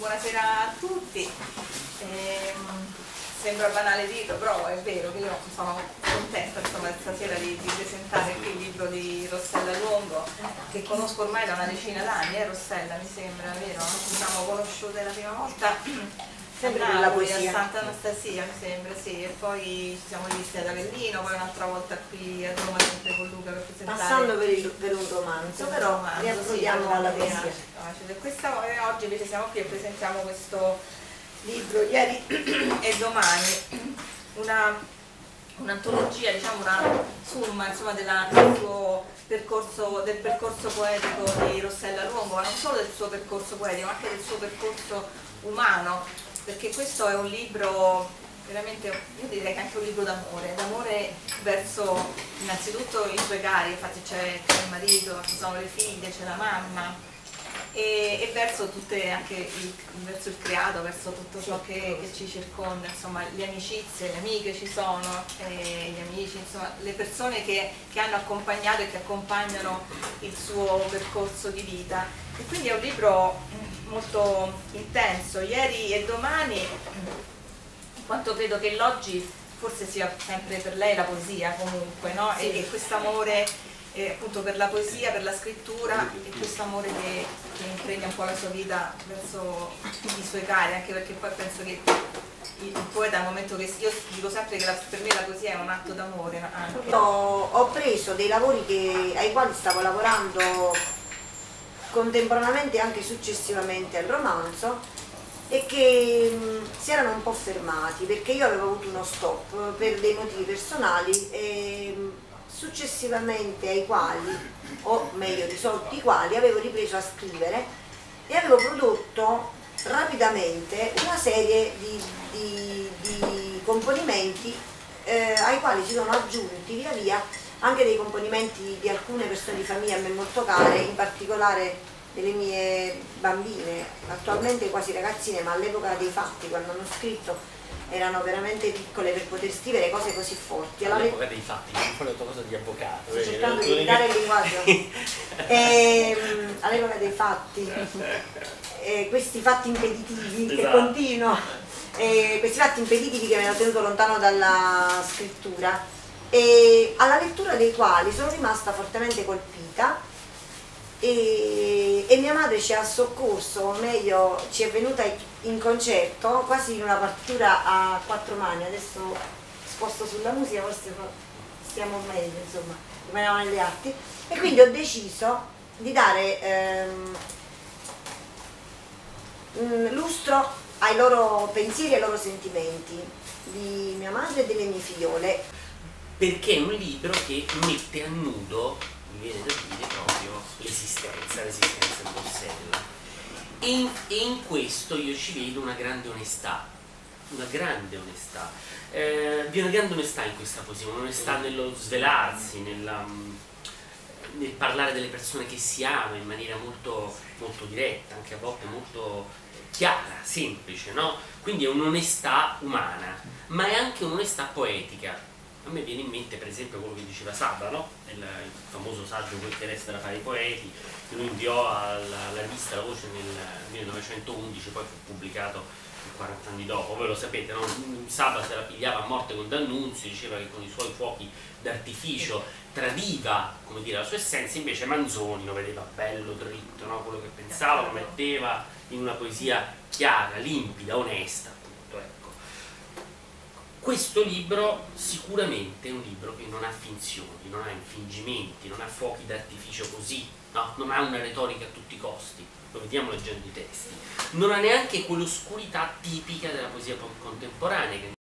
Buonasera a tutti. Sembra banale dirlo, però è vero che io sono contenta stasera di presentare qui il libro di Rossella Luongo, che conosco ormai da una decina d'anni, Rossella mi sembra, vero? Ci siamo conosciute la prima volta sempre nella poesia a Santa Anastasia mi sembra, sì, e poi ci siamo visti ad Avellino, poi un'altra volta qui a Roma sempre con Luca per presentare, passando per un romanzo, però riapprodiamo alla poesia. Oggi invece siamo qui e presentiamo questo libro, Ieri e Domani, un'antologia, diciamo una summa insomma, del percorso poetico di Rossella Luongo, ma non solo del suo percorso poetico, ma anche del suo percorso umano, perché questo è un libro veramente, io direi che è anche un libro d'amore verso innanzitutto i suoi cari, infatti c'è il marito, ci sono le figlie, c'è la mamma, e verso verso il creato, verso tutto ciò che ci circonda, insomma le amicizie, le amiche ci sono, gli amici, insomma le persone che hanno accompagnato e che accompagnano il suo percorso di vita, e quindi è un libro molto intenso. Ieri e domani, in quanto credo che l'oggi forse sia sempre per lei la poesia comunque, no? Sì. E questo amore appunto per la poesia, per la scrittura, e questo amore che impregna un po' la sua vita verso i suoi cari, anche perché poi penso che il poeta, al momento che io dico sempre che per me la poesia è un atto d'amore anche. Ho preso dei lavori ai quali stavo lavorando contemporaneamente e anche successivamente al romanzo, e che si erano un po' fermati perché io avevo avuto uno stop per dei motivi personali, e successivamente ai quali, o meglio risolti i quali, avevo ripreso a scrivere e avevo prodotto rapidamente una serie di componimenti ai quali si sono aggiunti via via anche dei componimenti di alcune persone di famiglia a me molto care, in particolare delle mie bambine, attualmente quasi ragazzine, ma all'epoca dei fatti, quando hanno scritto, erano veramente piccole per poter scrivere cose così forti. All'epoca dei fatti, non fare la tua cosa di avvocato. Sto cercando di evitare il linguaggio. All'epoca dei fatti, questi fatti impeditivi, esatto, che continuo, questi fatti impeditivi che mi hanno tenuto lontano dalla scrittura, e alla lettura dei quali sono rimasta fortemente colpita, e mia madre ci ha soccorso, o meglio ci è venuta in concerto quasi in una partitura a quattro mani. Adesso sposto sulla musica, forse stiamo meglio, insomma, rimaniamo negli atti, e quindi ho deciso di dare lustro ai loro pensieri e ai loro sentimenti di mia madre e delle mie figliole. Perché è un libro che mette a nudo, mi viene da dire, proprio l'esistenza di Rossella, e in questo io ci vedo una grande onestà, vi è una grande onestà in questa poesia, un'onestà nello svelarsi, nel parlare delle persone che si ama in maniera molto, molto diretta, anche a volte molto chiara, semplice, no? Quindi è un'onestà umana, ma è anche un'onestà poetica. A me viene in mente per esempio quello che diceva Saba, no? Il famoso saggio Quel che resta da fare i poeti, che lui inviò alla rivista La Voce nel 1911, poi fu pubblicato 40 anni dopo. Voi lo sapete, no? Saba se la pigliava a morte con D'Annunzio, diceva che con i suoi fuochi d'artificio tradiva, come dire, la sua essenza, invece Manzoni lo vedeva bello, dritto, no? Quello che pensava lo metteva in una poesia chiara, limpida, onesta, appunto, ecco. Questo libro sicuramente è un libro che non ha finzioni, non ha infingimenti, non ha fuochi d'artificio così, no? Non ha una retorica a tutti i costi, lo vediamo leggendo i testi, non ha neanche quell'oscurità tipica della poesia contemporanea, che